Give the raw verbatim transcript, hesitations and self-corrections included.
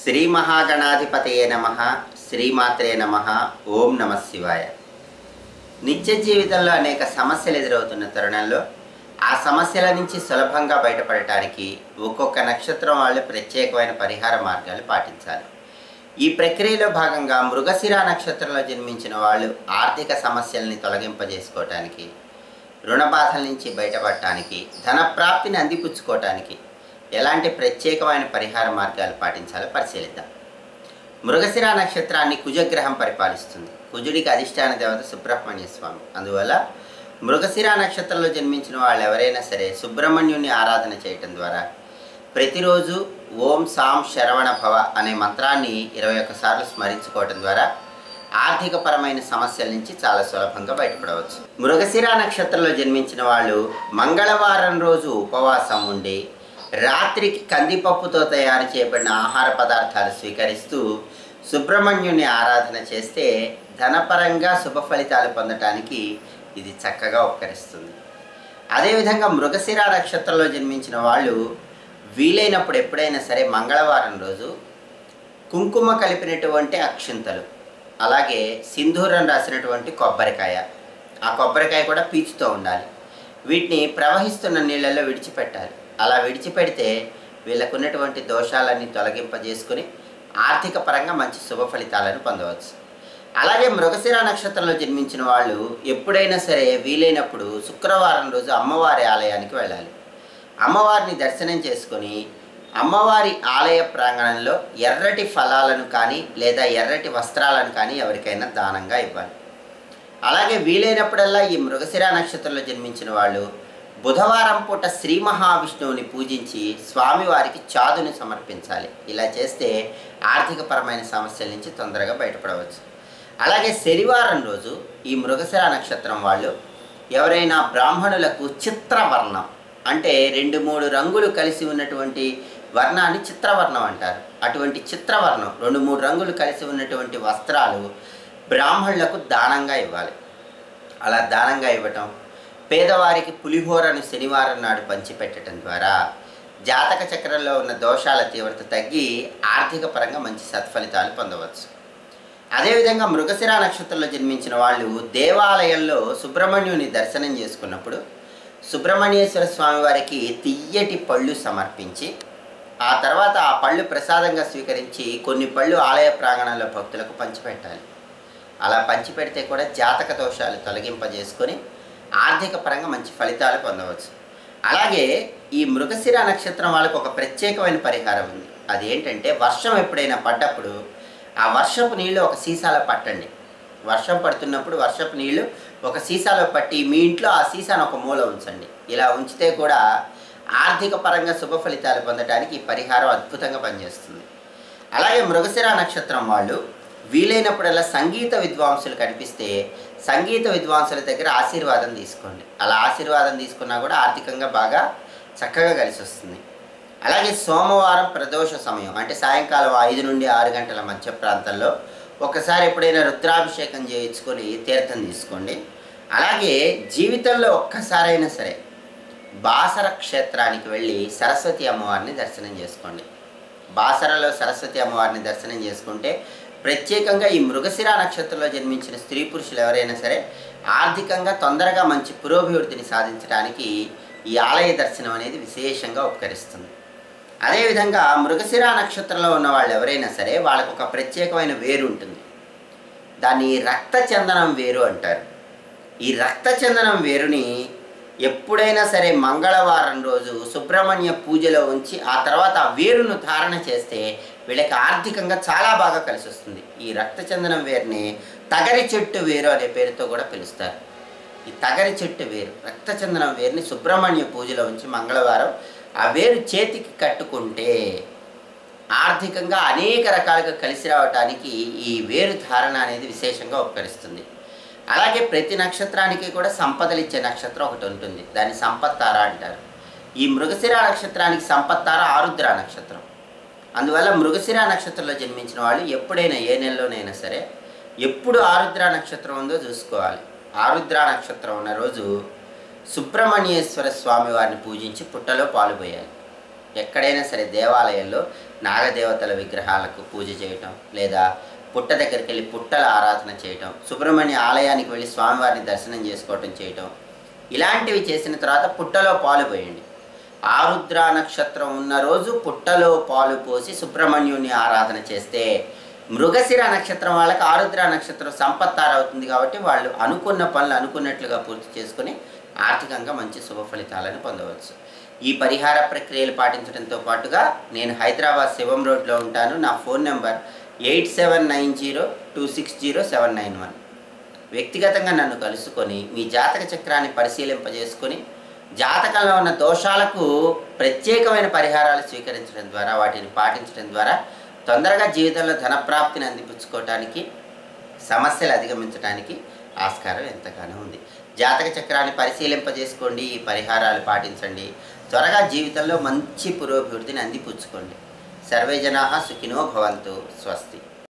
శ్రీ మహాగణాధిపతయే నమః శ్రీమాత్రే నమః ఓం నమః శివాయ. నిత్య జీవితంలో అనేక సమస్యలు ఎదురవుతున్న తరుణంలో ఆ సమస్యల నుంచి సులభంగా బయటపడటానికి ఒక్కొక్క నక్షత్రం వాళ్ళు ప్రత్యేకమైన పరిహార మార్గాలు పాటించాలి. ఈ ప్రక్రియలో భాగంగా మృగశిర నక్షత్రంలో జన్మించిన వాళ్ళు ఆర్థిక సమస్యల్ని తొలగింపజేసుకోవటానికి, రుణ బాధల నుంచి బయటపడటానికి, ధన ప్రాప్తిని అందిపుచ్చుకోవటానికి ఎలాంటి ప్రత్యేకమైన పరిహార మార్గాలు పాటించాలో పరిశీలిద్దాం. మృగశిర నక్షత్రాన్ని కుజగ్రహం పరిపాలిస్తుంది. కుజుడికి అధిష్టాన దేవత సుబ్రహ్మణ్య స్వామి. అందువల్ల మృగశిర నక్షత్రంలో జన్మించిన వాళ్ళు ఎవరైనా సరే సుబ్రహ్మణ్యుని ఆరాధన చేయటం ద్వారా ప్రతిరోజు ఓం సాం శరవణ భవ అనే మంత్రాన్ని ఇరవై ఒక్కసార్లు స్మరించుకోవటం ద్వారా ఆర్థికపరమైన సమస్యల నుంచి చాలా సులభంగా బయటపడవచ్చు. మృగశిర నక్షత్రంలో జన్మించిన వాళ్ళు మంగళవారం రోజు ఉపవాసం ఉండి రాత్రికి కందిపప్పుతో తయారు చేయబడిన ఆహార పదార్థాలు స్వీకరిస్తూ సుబ్రహ్మణ్యుని ఆరాధన చేస్తే ధనపరంగా శుభ ఫలితాలు పొందటానికి ఇది చక్కగా ఉపకరిస్తుంది. అదేవిధంగా మృగశిర నక్షత్రంలో జన్మించిన వాళ్ళు వీలైనప్పుడు ఎప్పుడైనా సరే మంగళవారం రోజు కుంకుమ కలిపినటువంటి అక్షింతలు, అలాగే సింధూరం రాసినటువంటి కొబ్బరికాయ, ఆ కొబ్బరికాయ కూడా పీచుతో ఉండాలి, వీటిని ప్రవహిస్తున్న నీళ్ళల్లో విడిచిపెట్టాలి. అలా విడిచిపెడితే వీళ్ళకు ఉన్నటువంటి దోషాలన్నీ తొలగింపజేసుకుని ఆర్థిక పరంగా మంచి శుభ ఫలితాలను పొందవచ్చు. అలాగే మృగశిర నక్షత్రంలో జన్మించిన వాళ్ళు ఎప్పుడైనా సరే వీలైనప్పుడు శుక్రవారం రోజు అమ్మవారి ఆలయానికి వెళ్ళాలి. అమ్మవారిని దర్శనం చేసుకొని అమ్మవారి ఆలయ ప్రాంగణంలో ఎర్రటి ఫలాలను కానీ లేదా ఎర్రటి వస్త్రాలను కానీ ఎవరికైనా దానంగా ఇవ్వాలి. అలాగే వీలైనప్పుడల్లా ఈ మృగశిర నక్షత్రంలో జన్మించిన వాళ్ళు బుధవారం పూట శ్రీ మహావిష్ణువుని పూజించి స్వామివారికి చాదుని సమర్పించాలి. ఇలా చేస్తే ఆర్థికపరమైన సమస్యల నుంచి తొందరగా బయటపడవచ్చు. అలాగే శనివారం రోజు ఈ మృగశిర నక్షత్రం వాళ్ళు ఎవరైనా బ్రాహ్మణులకు చిత్రవర్ణం అంటే రెండు మూడు రంగులు కలిసి ఉన్నటువంటి వర్ణాన్ని చిత్రవర్ణం అంటారు. అటువంటి చిత్రవర్ణం రెండు మూడు రంగులు కలిసి ఉన్నటువంటి వస్త్రాలు బ్రాహ్మణులకు దానంగా ఇవ్వాలి. అలా దానంగా ఇవ్వటం, పేదవారికి పులిహోరను శనివారం నాడు పంచిపెట్టడం ద్వారా జాతక చక్రంలో ఉన్న దోషాల తీవ్రత తగ్గి ఆర్థిక పరంగా మంచి సత్ఫలితాలు పొందవచ్చు. అదేవిధంగా మృగశిర నక్షత్రంలో జన్మించిన వాళ్ళు దేవాలయంలో సుబ్రహ్మణ్యుని దర్శనం చేసుకున్నప్పుడు సుబ్రహ్మణ్యేశ్వర స్వామి వారికి తియ్యటి పళ్ళు సమర్పించి ఆ తర్వాత ఆ పళ్ళు ప్రసాదంగా స్వీకరించి కొన్ని పళ్ళు ఆలయ ప్రాంగణంలో భక్తులకు పంచిపెట్టాలి. అలా పంచిపెడితే కూడా జాతక దోషాలు తొలగింపజేసుకొని ఆర్థిక పరంగా మంచి ఫలితాలు పొందవచ్చు. అలాగే ఈ మృగశిర నక్షత్రం వాళ్ళకు ఒక ప్రత్యేకమైన పరిహారం ఉంది. అదేంటంటే వర్షం ఎప్పుడైనా పడ్డప్పుడు ఆ వర్షపు నీళ్ళు ఒక సీసాలో పట్టండి. వర్షం పడుతున్నప్పుడు వర్షపు నీళ్లు ఒక సీసాలో పట్టి మీ ఇంట్లో ఆ సీసాను ఒక మూల ఉంచండి. ఇలా ఉంచితే కూడా ఆర్థిక పరంగా శుభ ఫలితాలు పొందడానికి ఈ పరిహారం అద్భుతంగా పనిచేస్తుంది. అలాగే మృగశిర నక్షత్రం వాళ్ళు వీలైనప్పుడల్లా సంగీత విద్వాంసులు కనిపిస్తే సంగీత విద్వాంసుల దగ్గర ఆశీర్వాదం తీసుకోండి. అలా ఆశీర్వాదం తీసుకున్నా కూడా ఆర్థికంగా బాగా చక్కగా కలిసి వస్తుంది. అలాగే సోమవారం ప్రదోష సమయం అంటే సాయంకాలం ఐదు నుండి ఆరు గంటల మధ్య ప్రాంతంలో ఒకసారి ఎప్పుడైనా రుద్రాభిషేకం చేయించుకొని తీర్థం తీసుకోండి. అలాగే జీవితంలో ఒక్కసారైనా సరే బాసర క్షేత్రానికి వెళ్ళి సరస్వతి అమ్మవారిని దర్శనం చేసుకోండి. బాసరలో సరస్వతి అమ్మవారిని దర్శనం చేసుకుంటే ప్రత్యేకంగా ఈ మృగశిర నక్షత్రంలో జన్మించిన స్త్రీ పురుషులు ఎవరైనా సరే ఆర్థికంగా తొందరగా మంచి పురోభివృద్ధిని సాధించడానికి ఈ ఆలయ దర్శనం అనేది విశేషంగా ఉపకరిస్తుంది. అదేవిధంగా మృగశిర నక్షత్రంలో ఉన్న వాళ్ళు ఎవరైనా సరే వాళ్ళకు ఒక ప్రత్యేకమైన వేరు ఉంటుంది. దాన్ని రక్త చందనం వేరు అంటారు. ఈ రక్త చందనం వేరుని ఎప్పుడైనా సరే మంగళవారం రోజు సుబ్రహ్మణ్య పూజలో ఉంచి ఆ తర్వాత ఆ వేరును ధారణ చేస్తే వీళ్ళకి ఆర్థికంగా చాలా బాగా కలిసి వస్తుంది. ఈ రక్త చందనం వేరుని తగరి చెట్టు వేరు అనే పేరుతో కూడా పిలుస్తారు. ఈ తగరి చెట్టు వేరు రక్త చందనం వేరుని సుబ్రహ్మణ్య పూజలో ఉంచి మంగళవారం ఆ వేరు చేతికి కట్టుకుంటే ఆర్థికంగా అనేక రకాలుగా కలిసి రావడానికి ఈ వేరు ధారణ అనేది విశేషంగా ఉపకరిస్తుంది. అలాగే ప్రతి నక్షత్రానికి కూడా సంపదలు ఇచ్చే నక్షత్రం ఒకటి ఉంటుంది. దాన్ని సంపత్తార అంటారు. ఈ మృగశిర నక్షత్రానికి సంపత్తార ఆరుద్ర నక్షత్రం. అందువల్ల మృగశిర నక్షత్రంలో జన్మించిన వాళ్ళు ఎప్పుడైనా ఏ నెలలోనైనా సరే ఎప్పుడు ఆరుద్ర నక్షత్రం ఉందో చూసుకోవాలి. ఆరుద్ర నక్షత్రం ఉన్న రోజు సుబ్రహ్మణ్యేశ్వర స్వామి వారిని పూజించి పుట్టలో పాలు పోయాలి. ఎక్కడైనా సరే దేవాలయంలో నాగదేవతల విగ్రహాలకు పూజ చేయటం, లేదా పుట్ట దగ్గరికి వెళ్ళి పుట్టల ఆరాధన చేయటం, సుబ్రహ్మణ్య ఆలయానికి వెళ్ళి స్వామివారిని దర్శనం చేసుకోవటం చేయటం, ఇలాంటివి చేసిన తర్వాత పుట్టలో పాలు పోయండి. ఆరుద్ర నక్షత్రం ఉన్న రోజు పుట్టలో పాలు పోసి సుబ్రహ్మణ్యుని ఆరాధన చేస్తే మృగశిర నక్షత్రం వాళ్ళకి ఆరుద్ర నక్షత్రం సంపత్తారవుతుంది. కాబట్టి వాళ్ళు అనుకున్న పనులు అనుకున్నట్లుగా పూర్తి చేసుకుని ఆర్థికంగా మంచి శుభ ఫలితాలను పొందవచ్చు. ఈ పరిహార ప్రక్రియలు పాటించడంతో పాటుగా నేను హైదరాబాద్ శివం రోడ్లో ఉంటాను. నా phone number eight seven nine zero two six zero seven nine one. వ్యక్తిగతంగా నన్ను కలుసుకొని మీ జాతక చక్రాన్ని పరిశీలింపజేసుకొని జాతకంలో ఉన్న దోషాలకు ప్రత్యేకమైన పరిహారాలు స్వీకరించడం ద్వారా, వాటిని పాటించడం ద్వారా తొందరగా జీవితంలో ధనప్రాప్తిని అందిపుచ్చుకోవటానికి, సమస్యలు అధిగమించడానికి ఆస్కారం ఎంతగానో ఉంది. జాతక చక్రాన్ని పరిశీలింపజేసుకోండి, ఈ పరిహారాలు పాటించండి, త్వరగా జీవితంలో మంచి పురోభివృద్ధిని అందిపుచ్చుకోండి. సర్వే జనాః సుఖినో భవంతు. స్వస్తి.